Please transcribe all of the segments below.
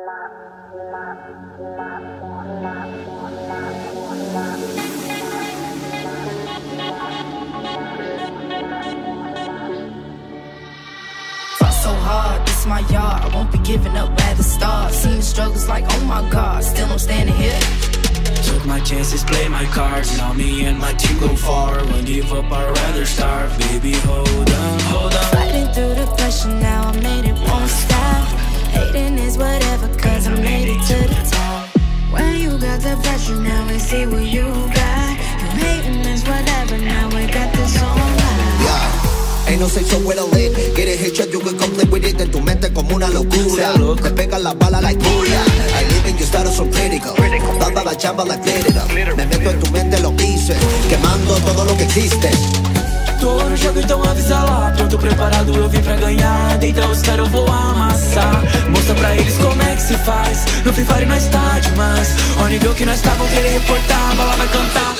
So hard, this is my yard. I won't be giving up at the start. Seeing struggles like, oh my God, still I'm standing here. Took my chances, play my cards. Now me and my team go far. Won't give up, I'd rather starve. Baby, hold on, hold on. Fighting through the pressure, now I made it, won't stop. Hating is whatever, cause I made it to the top. When you got the pressure, now we see what you got. You hating is whatever, now we got this on live. Yeah. Ain't no say so well lit. Get it hit you can complete with it. En tu mente como una locura. Te pegan las balas like booyah. I live in your status so critical. Dada la chamba like glitter. Me meto en tu mente lo que hice, quemando todo lo que existe. Tô no jogo, então avisa lá. Pronto, preparado, eu vim pra ganhar. Deita os caras, eu vou amassar. Mostra pra eles como é que se faz. No Free Fire nós tá demais. Ó o nível que nós tá, vão querer reportar. A bala vai cantar.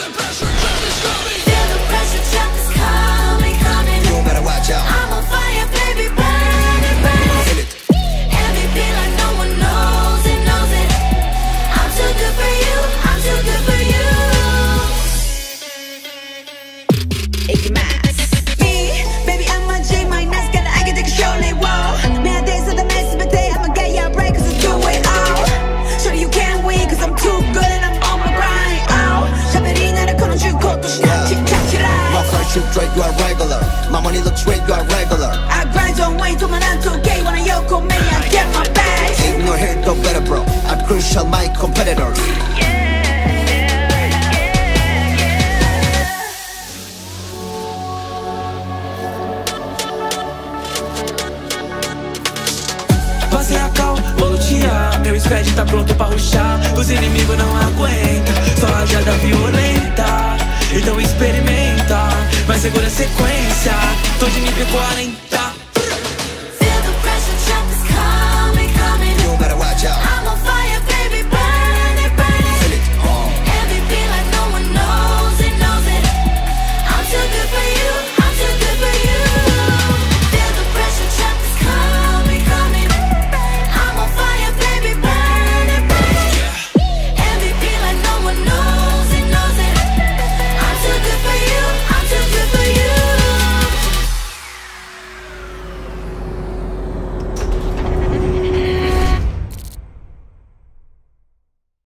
Watch out. I'm on fire, baby, burn it, burn it. MVP like no one knows it, knows it. I'm too good for you, I'm too good for you. Hey, me, baby, I'm a J, my nice girl, I can take a show, like wow. Me a days of the mess, but they, I'ma get ya break, cause I do it all. Sure you can't win, cause I'm too good and I'm on my grind, oh. 샤벨이 나를 걸어주고 또 신나, 칙착치라. My friendship straight, you are regular. My money looks straight, you are regular. I grind on way to my 9 to gay when I yoko me, I get my bags. Ain't no hit, no better, bro. I'm crucial, my competitors. Passei a cal, vou lutear. Meu squad tá pronto pra rushar. Os inimigos não aguentam, só rajada violenta. Então experimenta, mas segura a sequência. Tô de nível 40.